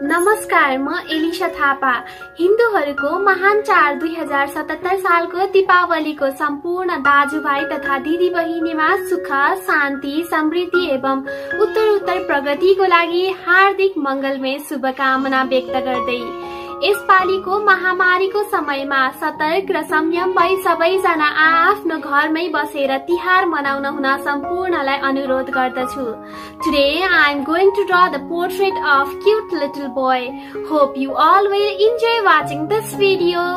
नमस्कार, म एलिशा थापा। हिन्दूहरूको महान चाड 2077 सालको दीपावलीको सम्पूर्ण दाजुभाइ तथा दिदी बहिनीमा सुख, शान्ति, समृद्धि एवं उत्तरोत्तर प्रगतिको लागि हार्दिक मंगलमय शुभकामना व्यक्त गर्दै यसपालिको महामारीको समयमा सतर्क र संयम भई सबैजना आफ्नो घरमै बसेर तिहार मनाउन हुन सम्पूर्णलाई अनुरोध गर्दछु। Today I am going to draw the portrait of cute little boy. Hope you all will enjoy watching this video.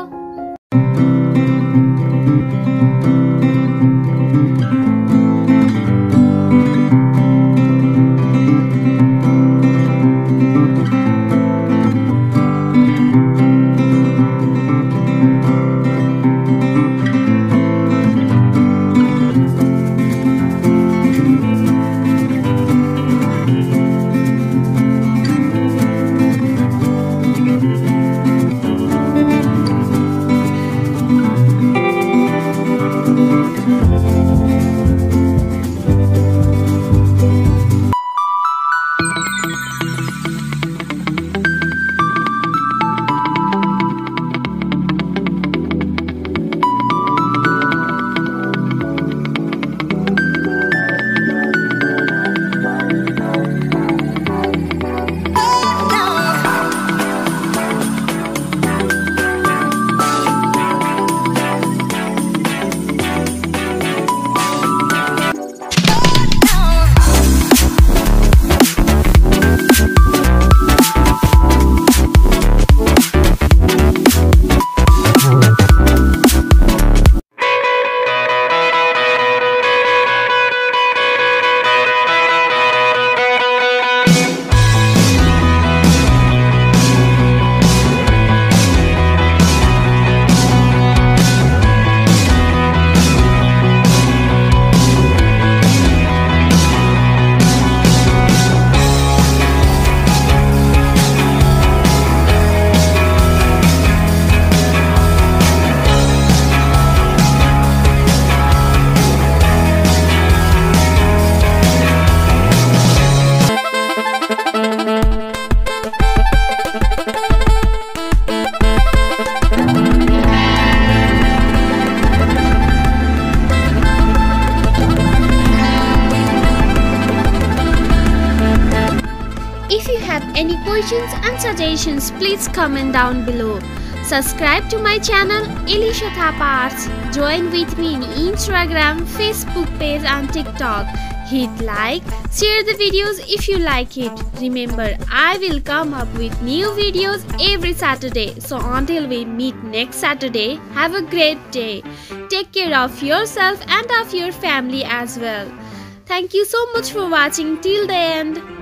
If you have any questions and suggestions, please comment down below. Subscribe to my channel Elisha Thapa Arts. Join with me in Instagram, Facebook page and TikTok. Hit like, share the videos if you like it. Remember, I will come up with new videos every Saturday. So until we meet next Saturday, have a great day. Take care of yourself and of your family as well. Thank you so much for watching till the end.